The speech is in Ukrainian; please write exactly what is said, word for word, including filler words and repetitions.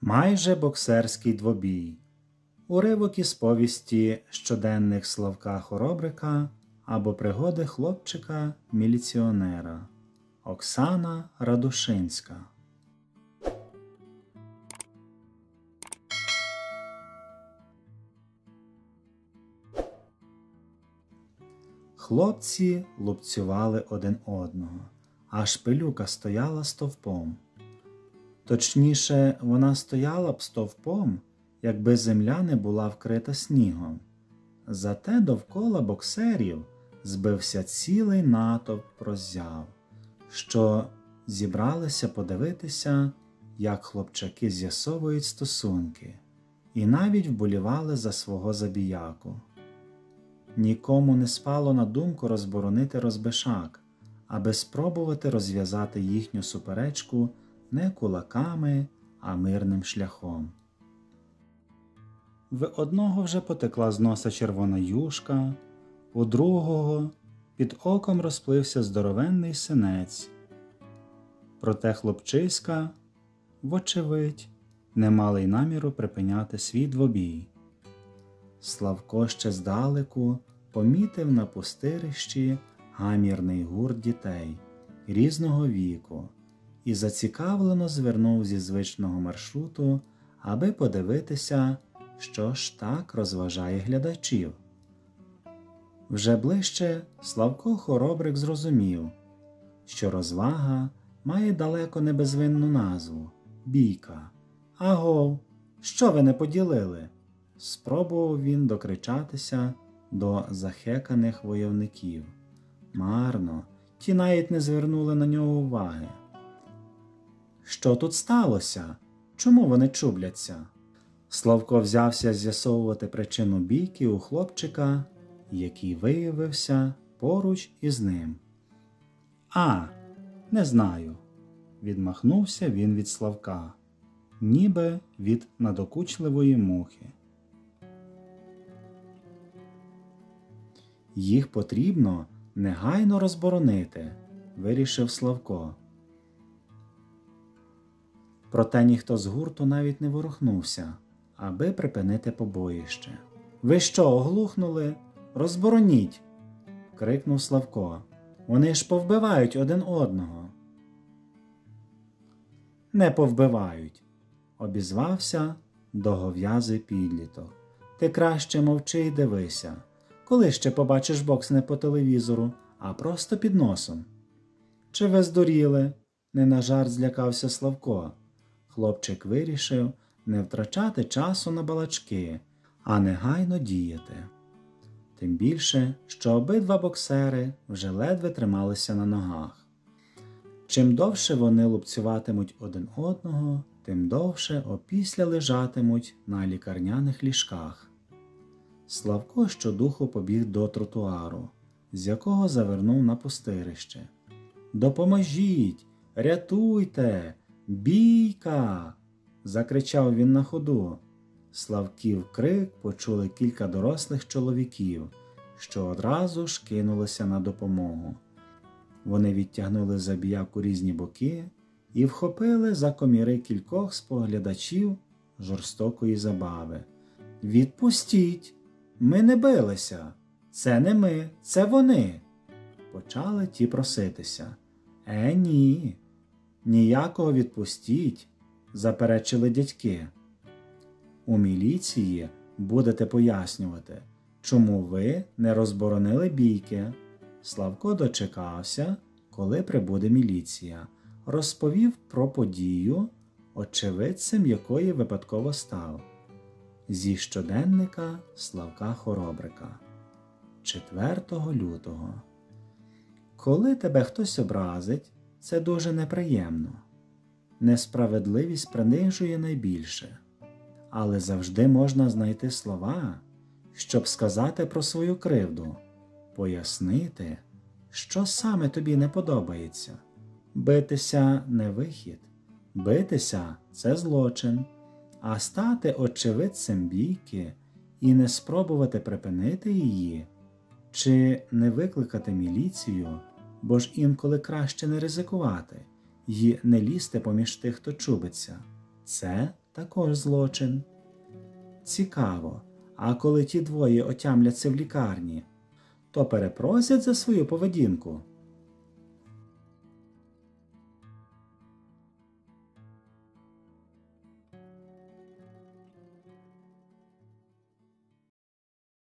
Майже боксерський двобій. Уривок із повісті щоденних Славка Хоробрика або пригоди хлопчика-міліціонера. Оксана Радушинська. Хлопці лупцювали один одного, аж пилюка стояла стовпом. Точніше, вона стояла б стовпом, якби земля не була вкрита снігом. Зате довкола боксерів збився цілий натовп роззяв, що зібралися подивитися, як хлопчаки з'ясовують стосунки, і навіть вболівали за свого забіяку. Нікому не спало на думку розборонити розбишак, аби спробувати розв'язати їхню суперечку не кулаками, а мирним шляхом. В одного вже потекла з носа червона юшка, у другого під оком розплився здоровенний синець. Проте хлопчиська, вочевидь, не мали й наміру припиняти свій двобій. Славко ще здалеку помітив на пустирищі гамірний гурт дітей різного віку і зацікавлено звернув зі звичного маршруту, аби подивитися, що ж так розважає глядачів. Вже ближче Славко Хоробрик зрозумів, що розвага має далеко не безвинну назву – бійка. «Агов, що ви не поділили?» – спробував він докричатися до захеканих войовників. Марно, ті навіть не звернули на нього уваги. Що тут сталося? Чому вони чубляться? Славко взявся з'ясовувати причину бійки у хлопчика, який виявився поруч із ним. «А, не знаю», – відмахнувся він від Славка, ніби від надокучливої мухи. «Їх потрібно негайно розборонити», – вирішив Славко. Проте ніхто з гурту навіть не ворухнувся, аби припинити побоїще. «Ви що, оглухнули? Розбороніть!» – крикнув Славко. «Вони ж повбивають один одного!» «Не повбивають!» – обізвався довгов'язий підліток. «Ти краще мовчи й дивися. Коли ще побачиш бокс не по телевізору, а просто під носом?» «Чи ви здуріли?» – не на жарт злякався Славко. Хлопчик вирішив не втрачати часу на балачки, а негайно діяти. Тим більше, що обидва боксери вже ледве трималися на ногах. Чим довше вони лупцюватимуть один одного, тим довше опісля лежатимуть на лікарняних ліжках. Славко щодуху побіг до тротуару, з якого завернув на пустирище. «Допоможіть! Рятуйте! Бійка!» – закричав він на ходу. Славків крик почули кілька дорослих чоловіків, що одразу ж кинулися на допомогу. Вони відтягнули забіяку різні боки і вхопили за коміри кількох споглядачів жорстокої забави. «Відпустіть! Ми не билися! Це не ми, це вони!» Почали ті проситися. «Е, ні! Ніякого відпустіть!» – заперечили дядьки. «У міліції будете пояснювати, чому ви не розборонили бійки». Славко дочекався, коли прибуде міліція, розповів про подію, очевидцем якої випадково став. Зі щоденника Славка Хоробрика. четвертого лютого. Коли тебе хтось образить, це дуже неприємно. Несправедливість принижує найбільше. Але завжди можна знайти слова, щоб сказати про свою кривду, пояснити, що саме тобі не подобається. Битися – не вихід. Битися – це злочин. А стати очевидцем бійки і не спробувати припинити її, чи не викликати міліцію, бо ж інколи краще не ризикувати й не лізти поміж тих, хто чубиться. Це також злочин. Цікаво, а коли ті двоє отямляться в лікарні, то перепросять за свою поведінку?